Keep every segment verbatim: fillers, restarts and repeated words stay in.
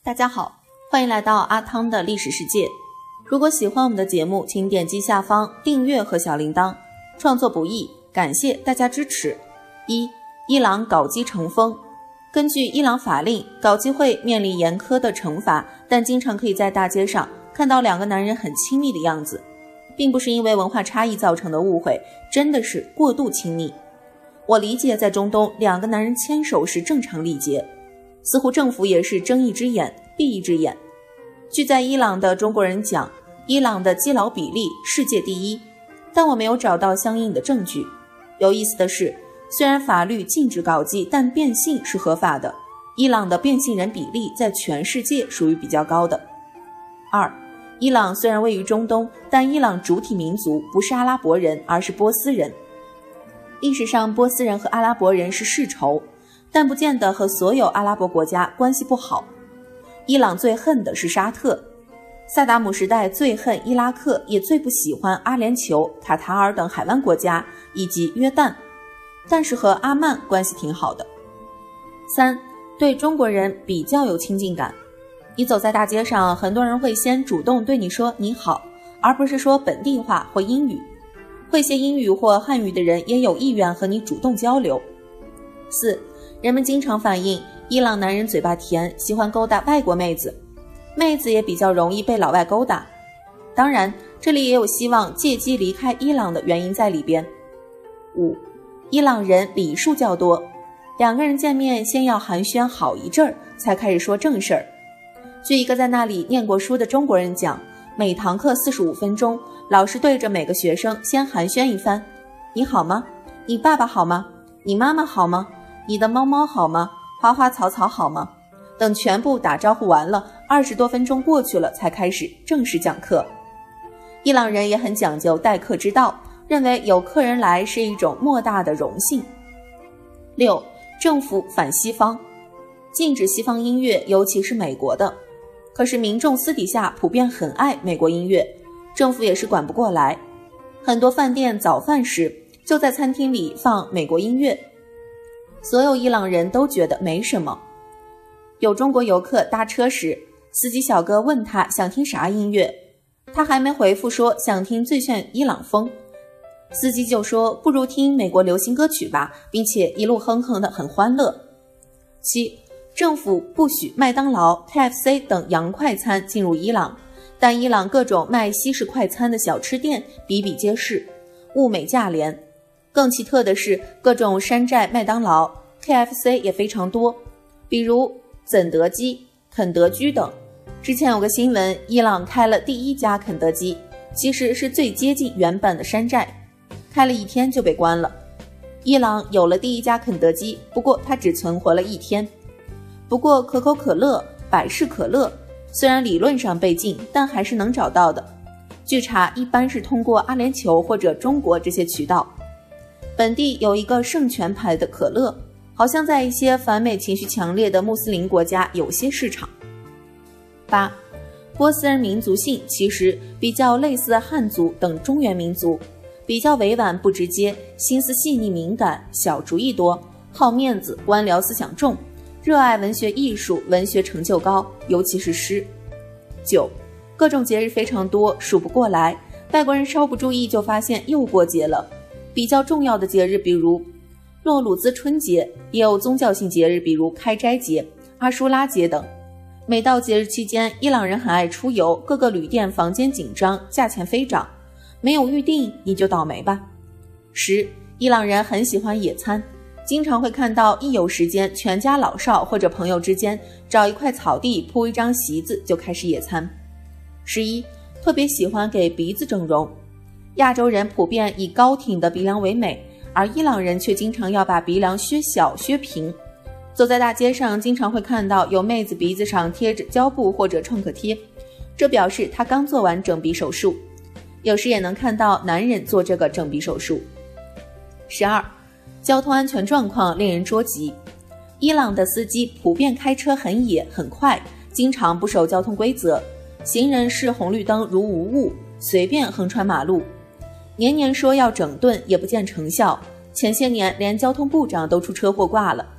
大家好，欢迎来到阿汤的历史世界。如果喜欢我们的节目，请点击下方订阅和小铃铛。创作不易，感谢大家支持。一、伊朗搞基成风。根据伊朗法令，搞基会面临严苛的惩罚，但经常可以在大街上看到两个男人很亲密的样子，并不是因为文化差异造成的误会，真的是过度亲密。我理解在中东，两个男人牵手是正常礼节，似乎政府也是睁一只眼闭一只眼。据在伊朗的中国人讲，伊朗的基佬比例世界第一，但我没有找到相应的证据。有意思的是，虽然法律禁止搞基，但变性是合法的。伊朗的变性人比例在全世界属于比较高的。二、伊朗虽然位于中东，但伊朗主体民族不是阿拉伯人，而是波斯人。历史上波斯人和阿拉伯人是世仇，但不见得和所有阿拉伯国家关系不好。伊朗最恨的是沙特，萨达姆时代最恨伊拉克，也最不喜欢阿联酋、卡塔尔等海湾国家以及约旦，但是和阿曼关系挺好的。三、对中国人比较有亲近感。你走在大街上，很多人会先主动对你说你好，而不是说本地话或英语。会些英语或汉语的人也有意愿和你主动交流。四、人们经常反映伊朗男人嘴巴甜，喜欢勾搭外国妹子，妹子也比较容易被老外勾搭。当然，这里也有希望借机离开伊朗的原因在里边。五、伊朗人礼数较多，两个人见面先要寒暄好一阵儿，才开始说正事儿。据一个在那里念过书的中国人讲，每堂课四十五分钟，老师对着每个学生先寒暄一番：你好吗？你爸爸好吗？你妈妈好吗？你的猫猫好吗？花花草草好吗？等全部打招呼完了，二十多分钟过去了，才开始正式讲课。伊朗人也很讲究待客之道，认为有客人来是一种莫大的荣幸。六、政府反西方，禁止西方音乐，尤其是美国的。可是民众私底下普遍很爱美国音乐，政府也是管不过来。很多饭店早饭时就在餐厅里放美国音乐，所有伊朗人都觉得没什么。有中国游客搭车时，司机小哥问他想听啥音乐，他还没回复说想听最炫伊朗风，司机就说不如听美国流行歌曲吧，并且一路哼哼的很欢乐。七、政府不许麦当劳、K F C 等洋快餐进入伊朗，但伊朗各种卖西式快餐的小吃店比比皆是，物美价廉。更奇特的是，各种山寨麦当劳、K F C 也非常多，比如肯德基、肯德居等。之前有个新闻，伊朗开了第一家肯德基，其实是最接近原本的山寨，开了一天就被关了。伊朗有了第一家肯德基，不过它只存活了一天。不过可口可乐、百事可乐虽然理论上被禁，但还是能找到的。据查，一般是通过阿联酋或者中国这些渠道。本地有一个圣泉牌的可乐，好像在一些反美情绪强烈的穆斯林国家有些市场。八、波斯人民族性其实比较类似汉族等中原民族，比较委婉不直接，心思细腻敏感，小主意多，好面子，官僚思想重，热爱文学艺术，文学成就高，尤其是诗。九、各种节日非常多，数不过来，外国人稍不注意就发现又过节了。比较重要的节日比如诺鲁兹春节，也有宗教性节日比如开斋节、阿舒拉节等。每到节日期间，伊朗人很爱出游，各个旅店房间紧张，价钱飞涨，没有预定你就倒霉吧。十、伊朗人很喜欢野餐，经常会看到一有时间，全家老少或者朋友之间找一块草地铺一张席子就开始野餐。十一、特别喜欢给鼻子整容，亚洲人普遍以高挺的鼻梁为美，而伊朗人却经常要把鼻梁削小削平。走在大街上经常会看到有妹子鼻子上贴着胶布或者创可贴，这表示她刚做完整鼻手术。有时也能看到男人做这个整鼻手术。十二、交通安全状况令人捉急。伊朗的司机普遍开车很野很快，经常不守交通规则，行人视红绿灯如无物，随便横穿马路。年年说要整顿，也不见成效，前些年连交通部长都出车祸挂了。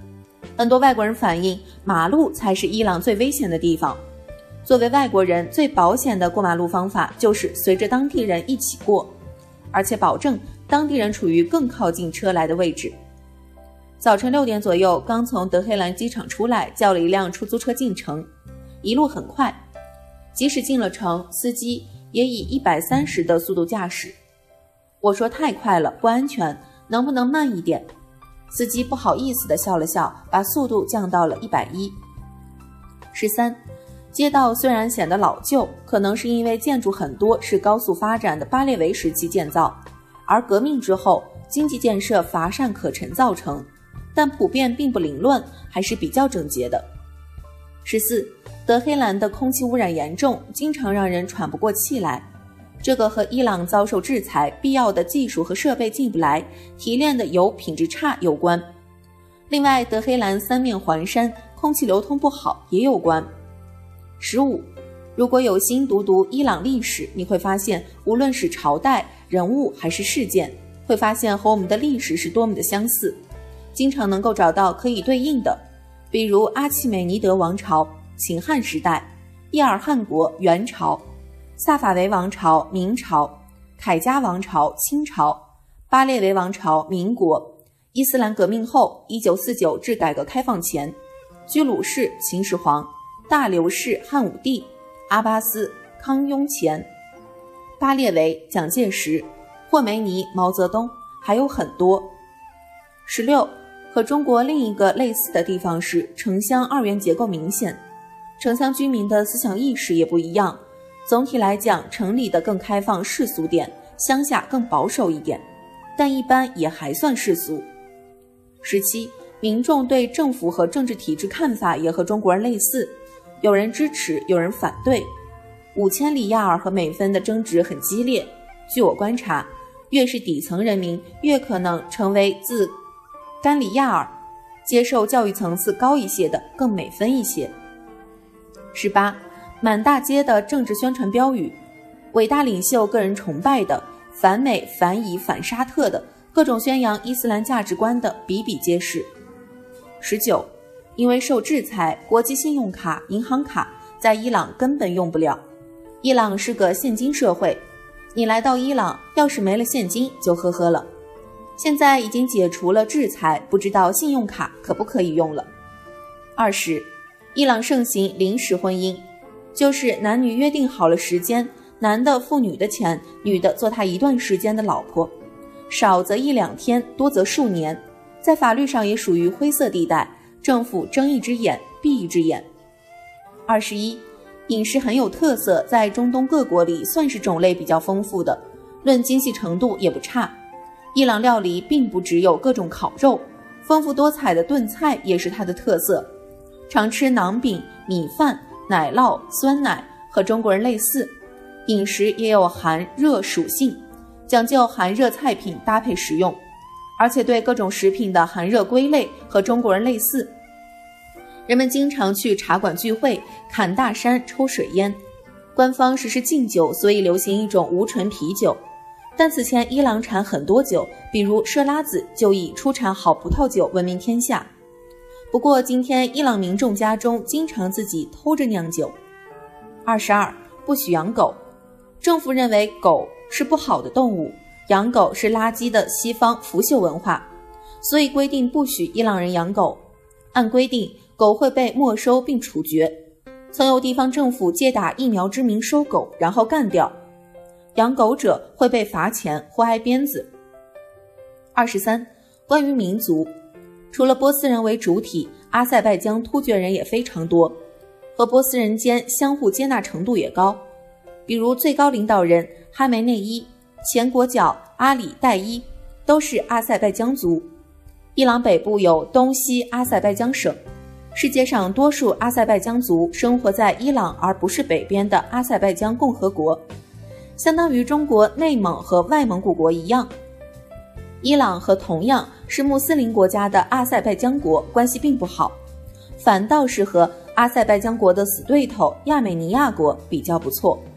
很多外国人反映，马路才是伊朗最危险的地方。作为外国人，最保险的过马路方法就是随着当地人一起过，而且保证当地人处于更靠近车来的位置。早晨六点左右，刚从德黑兰机场出来，叫了一辆出租车进城，一路很快，即使进了城，司机也以一百三十的速度驾驶。我说太快了，不安全，能不能慢一点？司机不好意思地笑了笑，把速度降到了一百一十。十三，街道虽然显得老旧，可能是因为建筑很多是高速发展的巴列维时期建造，而革命之后经济建设乏善可陈造成，但普遍并不凌乱，还是比较整洁的。十四，德黑兰的空气污染严重，经常让人喘不过气来，这个和伊朗遭受制裁，必要的技术和设备进不来，提炼的油品质差有关。另外，德黑兰三面环山，空气流通不好也有关。十五，如果有心读读伊朗历史，你会发现无论是朝代、人物还是事件，会发现和我们的历史是多么的相似，经常能够找到可以对应的，比如阿契美尼德王朝、秦汉时代、叶尔汗国、元朝、萨法维王朝、明朝、凯加王朝、清朝、巴列维王朝、民国、伊斯兰革命后一九四九至改革开放前、居鲁士、秦始皇、大流士、汉武帝、阿巴斯、康雍乾、巴列维、蒋介石、霍梅尼、毛泽东，还有很多。十六，和中国另一个类似的地方是城乡二元结构明显，城乡居民的思想意识也不一样。总体来讲，城里的更开放世俗点，乡下更保守一点，但一般也还算世俗。十七，民众对政府和政治体制看法也和中国人类似，有人支持，有人反对。五千里亚尔和美分的争执很激烈，据我观察，越是底层人民，越可能成为自甘里亚尔，接受教育层次高一些的更美分一些。十八，满大街的政治宣传标语，伟大领袖个人崇拜的，反美反以反沙特的，各种宣扬伊斯兰价值观的比比皆是。十九，因为受制裁，国际信用卡、银行卡在伊朗根本用不了。伊朗是个现金社会，你来到伊朗，要是没了现金就呵呵了。现在已经解除了制裁，不知道信用卡可不可以用了。二十，伊朗盛行临时婚姻，就是男女约定好了时间，男的付女的钱，女的做他一段时间的老婆，少则一两天，多则数年，在法律上也属于灰色地带，政府睁一只眼闭一只眼。二十一，饮食很有特色，在中东各国里算是种类比较丰富的，论精细程度也不差。伊朗料理并不只有各种烤肉，丰富多彩的炖菜也是它的特色，常吃馕饼、米饭、奶酪、酸奶，和中国人类似。饮食也有寒热属性，讲究寒热菜品搭配食用，而且对各种食品的寒热归类和中国人类似。人们经常去茶馆聚会，侃大山，抽水烟。官方实施禁酒，所以流行一种无醇啤酒。但此前伊朗产很多酒，比如设拉子就以出产好葡萄酒闻名天下。不过今天伊朗民众家中经常自己偷着酿酒。二十二，不许养狗。政府认为狗是不好的动物，养狗是垃圾的西方腐朽文化，所以规定不许伊朗人养狗。按规定，狗会被没收并处决。曾有地方政府借打疫苗之名收狗，然后干掉。养狗者会被罚钱或挨鞭子。二十三，关于民族，除了波斯人为主体，阿塞拜疆突厥人也非常多，和波斯人间相互接纳程度也高。比如最高领导人哈梅内伊、前国脚阿里代伊都是阿塞拜疆族。伊朗北部有东西阿塞拜疆省，世界上多数阿塞拜疆族生活在伊朗而不是北边的阿塞拜疆共和国，相当于中国内蒙和外蒙古国一样。伊朗和同样是穆斯林国家的阿塞拜疆国关系并不好，反倒是和阿塞拜疆国的死对头亚美尼亚国比较不错。